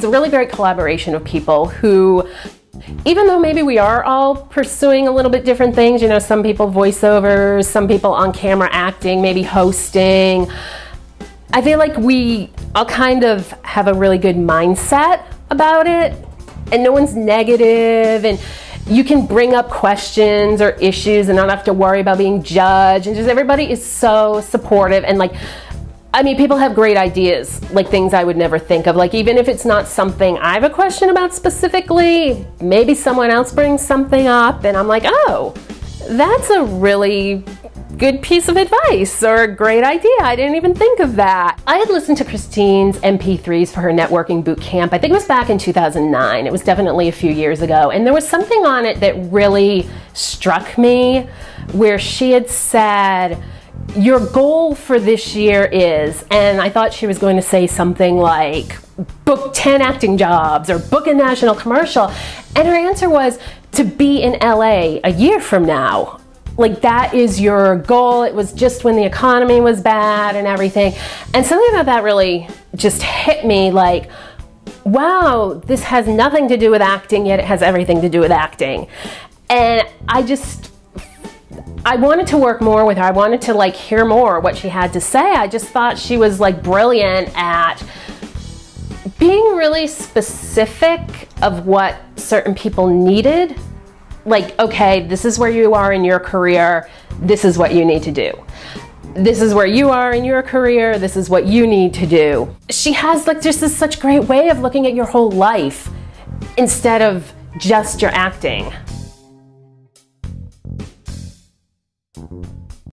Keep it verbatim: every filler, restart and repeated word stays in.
It's a really great collaboration of people who, even though maybe we are all pursuing a little bit different things, you know, some people voiceovers, some people on camera acting, maybe hosting, I feel like we all kind of have a really good mindset about it, and no one's negative, and you can bring up questions or issues and not have to worry about being judged, and just everybody is so supportive. And like, I mean, people have great ideas, like things I would never think of. Like, even if it's not something I have a question about specifically, maybe someone else brings something up and I'm like, oh, that's a really good piece of advice or a great idea. I didn't even think of that. I had listened to Kristine's M P threes for her networking boot camp. I think it was back in two thousand nine. It was definitely a few years ago. And there was something on it that really struck me, where she had said, your goal for this year is, and I thought she was going to say something like, book ten acting jobs or book a national commercial. And her answer was to be in L A a year from now. Like, that is your goal. It was just when the economy was bad and everything. And something about that really just hit me, like, wow, this has nothing to do with acting, yet it has everything to do with acting. And I just, I wanted to work more with her. I wanted to like hear more what she had to say. I just thought she was like brilliant at being really specific of what certain people needed. Like, okay, this is where you are in your career, this is what you need to do. This is where you are in your career, this is what you need to do. She has like just this such great way of looking at your whole life instead of just your acting.